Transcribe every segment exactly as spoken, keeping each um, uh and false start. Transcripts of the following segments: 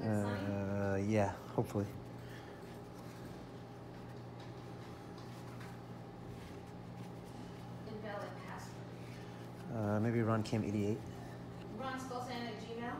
Uh, yeah, hopefully. Invalid password. Uh, maybe Ron Cam eighty-eight. Ron Skolsan at Gmail.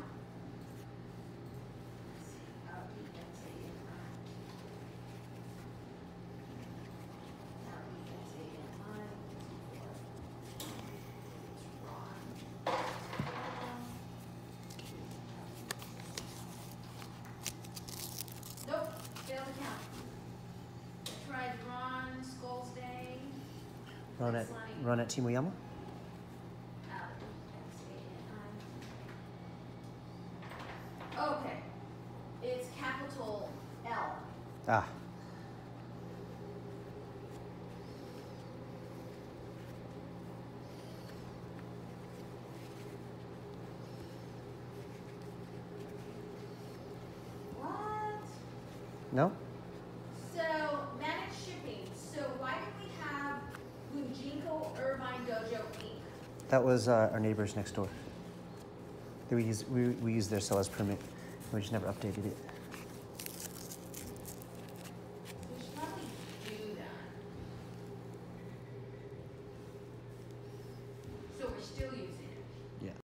Nope, failed account. I tried Ron Skolsday. Ron at, Ron at Timoyama? Okay. It's capital L. Ah. What? No? So, managed shipping. So, why did we have Bunjinko Irvine Dojo Incorporated? That was uh, our neighbors next door. We use, we, we use their sellers permit. We just never updated it.